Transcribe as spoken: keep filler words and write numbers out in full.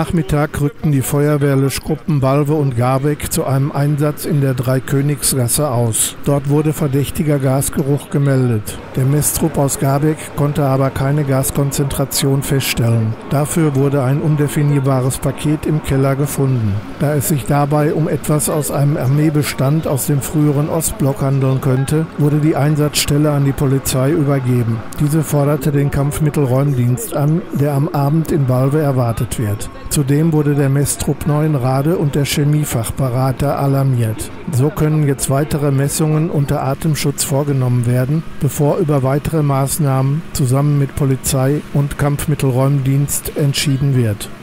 Nachmittag rückten die Feuerwehrlöschgruppen Balve und Garbeck zu einem Einsatz in der Dreikönigsgasse aus. Dort wurde verdächtiger Gasgeruch gemeldet. Der Messtrupp aus Garbeck konnte aber keine Gaskonzentration feststellen. Dafür wurde ein undefinierbares Paket im Keller gefunden. Da es sich dabei um etwas aus einem Armeebestand aus dem früheren Ostblock handeln könnte, wurde die Einsatzstelle an die Polizei übergeben. Diese forderte den Kampfmittelräumdienst an, der am Abend in Balve erwartet wird. Zudem wurde der Messtrupp Neuenrade und der Chemiefachberater alarmiert. So können jetzt weitere Messungen unter Atemschutz vorgenommen werden, bevor über weitere Maßnahmen zusammen mit Polizei und Kampfmittelräumdienst entschieden wird.